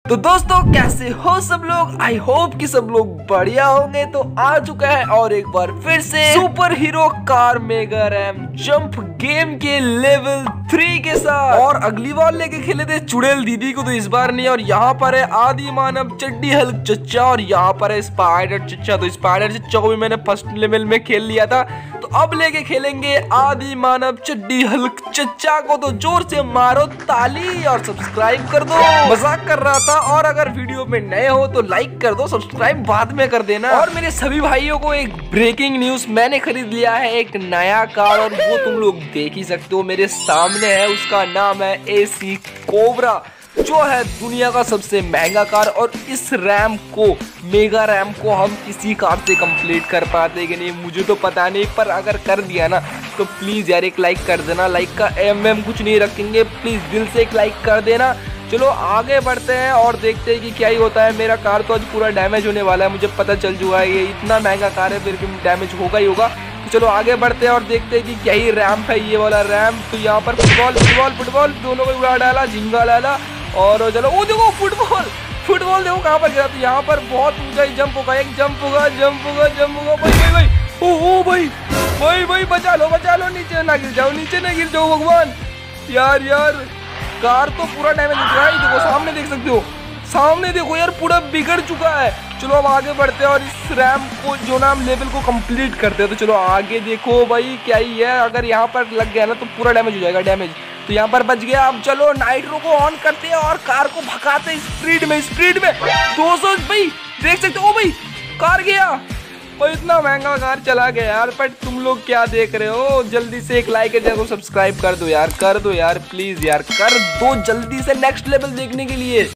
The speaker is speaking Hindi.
तो दोस्तों कैसे हो सब लोग। आई होप कि सब लोग बढ़िया होंगे। तो आ चुका है और एक बार फिर से super hero car mega ram jump game के लेवल 3 के साथ। और अगली बार लेके खेले थे चुड़ैल दीदी को, तो इस बार नहीं। और यहाँ पर है आदि मानव चड्डी हल्क चच्चा और यहाँ पर है स्पाइडर चच्चा। तो स्पाइडर चच्चा को भी मैंने फर्स्ट लेवल में खेल लिया था, तो अब लेके खेलेंगे आदि मानव चड्डी हल्क चच्चा को। तो जोर से मारो ताली और सब्सक्राइब कर दो। मजाक कर रहा था। और अगर वीडियो में नए हो तो लाइक कर दो, सब्सक्राइब बाद में कर देना। और मेरे सभी भाइयों को एक ब्रेकिंग न्यूज, मैंने खरीद लिया है एक नया कार और वो तुम लोग देख ही सकते हो मेरे सामने है। उसका नाम है AC कोबरा, जो है दुनिया का सबसे महंगा कार। और इस रैम को, मेगा रैम को हम किसी कार से कंप्लीट कर पाते कि नहीं मुझे तो पता नहीं, पर अगर कर दिया ना तो प्लीज यार एक लाइक कर देना। लाइक का MM कुछ नहीं रखेंगे, प्लीज दिल से एक लाइक कर देना। चलो आगे बढ़ते हैं और देखते हैं कि क्या ही होता है। मेरा कार तो आज पूरा डैमेज होने वाला है, मुझे पता चल चुका है। ये इतना महंगा कार है, फिर भी डैमेज होगा ही होगा। तो चलो आगे बढ़ते हैं और देखते हैं कि क्या ही रैम्प है ये वाला रैम। तो यहाँ पर फुटबॉल दोनों को उड़ा डाला, झिंगा डाला। और चलो वो देखो फुटबॉल देखो कहाँ पर गिरा। तो यहाँ पर बहुत ऊंचा जंप होगा, एक जंप होगा भाई। ओ भाई बचा लो, नीचे ना गिर जाओ भगवान। यार कार तो पूरा डैमेज हो चुका है। देखो सामने देख सकते हो, सामने देखो यार पूरा बिगड़ चुका है। चलो अब आगे बढ़ते हैं और इस रैम को जो नाम लेवल को कंप्लीट करते हैं। तो चलो आगे देखो भाई क्या ही है। अगर यहाँ पर लग गया ना तो पूरा डैमेज हो जाएगा। तो यहाँ पर बच गया। अब चलो नाइट्रो को ऑन करते हैं और कार को भगाते स्पीड में 200 भाई देख सकते हो। भाई कार गया भाई, इतना महंगा कार चला गया यार। पर तुम लोग क्या देख रहे हो, जल्दी से एक लाइक है, सब्सक्राइब कर दो यार, प्लीज यार कर दो जल्दी से नेक्स्ट लेवल देखने के लिए।